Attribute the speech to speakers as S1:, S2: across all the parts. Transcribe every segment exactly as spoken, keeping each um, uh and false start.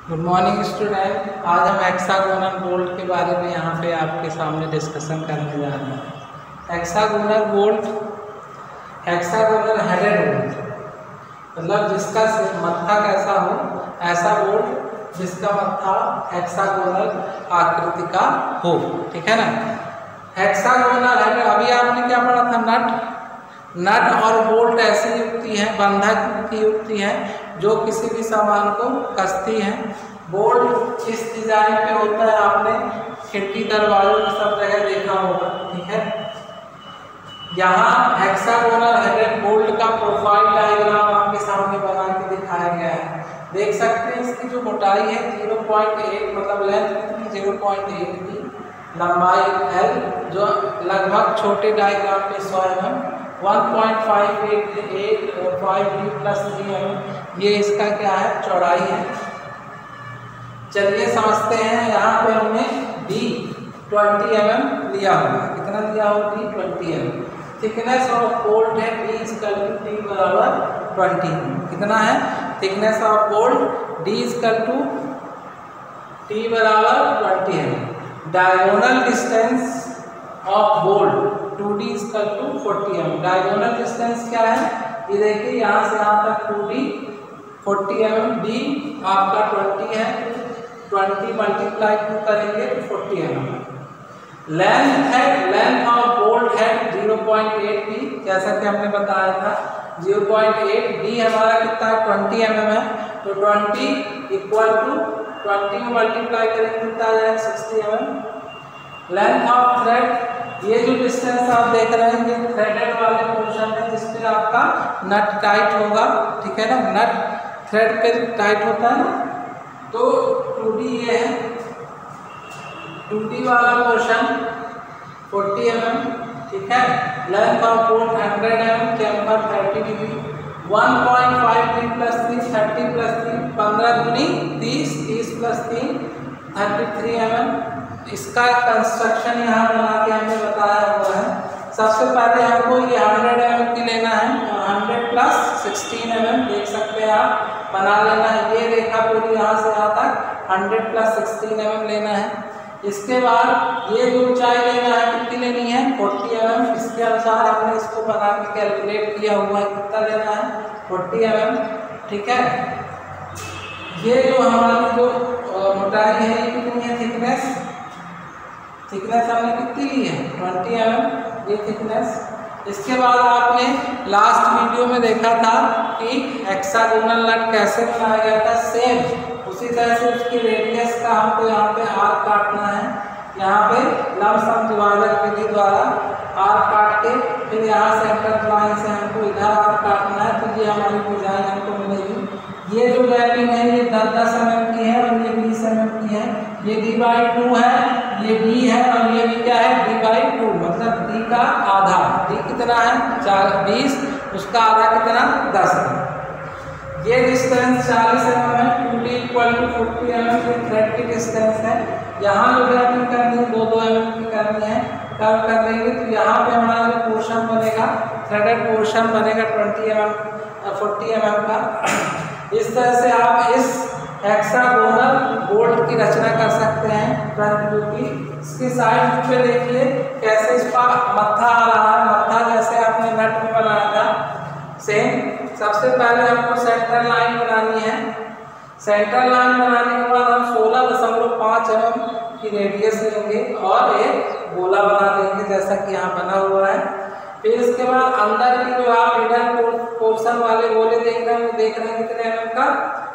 S1: Good morning student. आज हम hexagonal bolt के बारे में यहाँ पे आपके सामने डिस्कशन करने जा रहे हैं। Hexagonal bolt, hexagonal headed bolt मतलब जिसका मत्था कैसा हो, ऐसा बोल्ट जिसका मत्था हेक्सागोनल आकृति का हो। ठीक है ना। हेक्सागोनल हेडेड, अभी आपने क्या पढ़ा था? नट नट और बोल्ट ऐसी युक्ति है, बंधक की युक्ति है जो किसी भी सामान को कसती है। बोल्ट इस डिजाइन पे होता है, आपने खिड़की दरवाजों में सब जगह देखा होगा। ठीक है। यहाँ हेक्सागोनल हेडेड बोल्ट का प्रोफाइल डायग्राम आपके सामने बना के दिखाया गया है। देख सकते हैं इसकी जो मोटाई है ज़ीरो पॉइंट एट, मतलब लेंथ कितनी ज़ीरो पॉइंट एट की, लंबाई एल जो लगभग छोटे डायग्राम पे सौ M M, one point five eight eight five D plus three M, ये इसका क्या है? चौड़ाई है। चलिए समझते हैं। यहाँ पे हमने डी ट्वेंटी एम एम लिया होगा। कितना लिया होगा? D twenty M M. Thickness of bolt है डी इजकल टू टी बराबर ट्वेंटी। कितना है thickness of bolt? D is equal to T बराबर twenty M. Diagonal distance of bolt two D is equal to forty M. Diagonal distance क्या है? ये देखिए यहाँ से यहाँ तक two D forty M M, D आपका ट्वेंटी है, ट्वेंटी मल्टीप्लाई टू करेंगे तो फोर्टी एम एम। लेंथ है, लेंथ ऑफ बोल्ट है ज़ीरो पॉइंट एट डी, जैसा कि हमने बताया था ज़ीरो पॉइंट एट। डी हमारा कितना है? ट्वेंटी एम एम है, तो ट्वेंटी इक्वल टू ट्वेंटी में मल्टीप्लाई करेंगे कितना आ जाएगा? Sixty M M. Length of thread, ये जो डिस्टेंस आप देख रहे हैं ये थ्रेडेड वाले पोर्शन है जिसपे आपका नट टाइट होगा। ठीक है ना। नट थ्रेड पे टाइट होता है ना, तो टू डी ये है, टू डी वाला पोर्शन फोर्टी एम एम। ठीक है। Length of bolt hundred M M, chamfer thirty degree, one point five D plus three, thirty plus three, पंद्रह दूनी तीस, तीस प्लस तीन थर्टी थ्री एम एम। इसका कंस्ट्रक्शन यहाँ बना के हमने बताया हुआ है। सबसे पहले हमको ये हंड्रेड एम एम की लेना है, hundred plus sixteen M M देख सकते हैं आप, बना लेना है। ये रेखा पूरी यहाँ से यहाँ तक hundred plus sixteen M M लेना है। इसके बाद ये जो ऊंचाई लेना है, कितनी लेनी है? Forty M M. इसके अनुसार हमने इसको बना के कैलकुलेट किया हुआ है, कितना लेना है? Forty M M. ठीक है। ये जो हमारी जो मोटाई है ये कितनी है? थिकनेस थिकनेस हमने कितनी ली है? ट्वेंटी एम एम, ये थिकनेस। इसके बाद आपने लास्ट वीडियो में देखा था कि हेक्सागोनल नट कैसे बनाया गया था। सेम उसी तरह से उसकी रेडियस का हमको यहाँ पे आर्क काटना है। यहाँ पे लमसम विभाजक विधि द्वारा आर्क काट के फिर यहाँ सेंटर लाइन से हमको इधर आर्क काटना है, तो ये हमारी डिजाइन हमको मिलेगी। ये जो गैपिंग है ये दस दस एम एम की है और ये बीस एम एम की है। ये डी बाई टू है, ये डी है और ये भी क्या है? डी बाई टू, मतलब डी का आधा। डी कितना है? चार बीस, उसका आधा कितना? दस है। ये डिस्टेंस चालीस एम एम है, two D equal to forty M M. ये थ्रेड की डिस्टेंस है। यहाँ जो गैपिंग करनी है दो दो एम एम की करनी है, कब कर लेंगे तो यहाँ पे हमारा जो पोर्शन बनेगा, थ्रेडेड पोर्शन बनेगा twenty M M forty M M का। इस तरह से आप इस हेक्सागोनल बोल्ट की रचना कर सकते हैं फ्रंट व्यू की। इसकी साइड व्यू पे देखिए कैसे इसका मत्था आ रहा है। मत्था जैसे आपने नट में बनाया था सेम। सबसे पहले हमको सेंटर लाइन बनानी है। सेंटर लाइन बनाने के बाद हम सोलह दशमलव पाँच एम एम की रेडियस लेंगे और एक गोला बना देंगे जैसा कि यहाँ बना हुआ है। फिर इसके बाद अंदर की जो आप इनर पोर्शन वाले गोले देख रहे हैं, देख रहे हैं कितने एम एम का?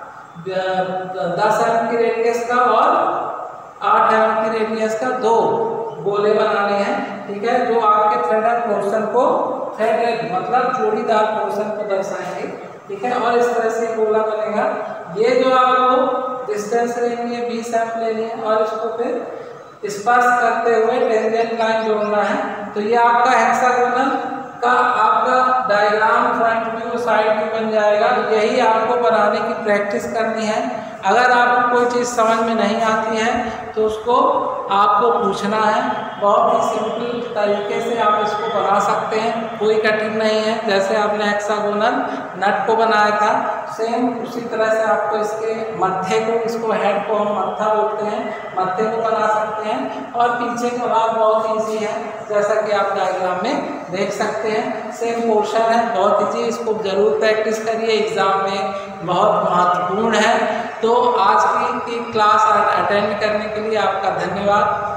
S1: दस एम एम की रेडियस का और आठ एम एम की रेडियस का दो गोले बनाने हैं। ठीक है। जो आपके थ्रेडेड पोर्शन को, थ्रेडेड मतलब चूड़ीदार पोर्शन को दर्शाएंगे। ठीक है। और इस तरह से गोला बनेगा। ये जो आपको डिस्टेंस लेनी है बीस एम लेनी है और इसको फिर स्पर्श करते हुए टेंजेंट लाइन जोड़ना है। तो ये आपका हेक्सागोनल का आपका diagram front view side view बन जाएगा। यही आपको बनाने की प्रैक्टिस करनी है। अगर आपको कोई चीज़ समझ में नहीं आती है तो उसको आपको पूछना है। बहुत ही सिंपल तरीके से आप इसको बना सकते हैं, कोई कठिन नहीं है। जैसे आपने हेक्सागोनल नट को बनाया था सेम उसी तरह से आपको इसके मत्थे को, इसको हेड को हम मत्था बोलते हैं, मत्थे को बना सकते हैं। और पीछे का भाग बहुत ईजी है, जैसा कि आप डायग्राम में देख सकते हैं। सेम पोर्शन है, बहुत ईजी, इसको जरूर प्रैक्टिस करिए, एग्जाम में बहुत महत्वपूर्ण है। तो आज की, की क्लास अटेंड करने के लिए आपका धन्यवाद।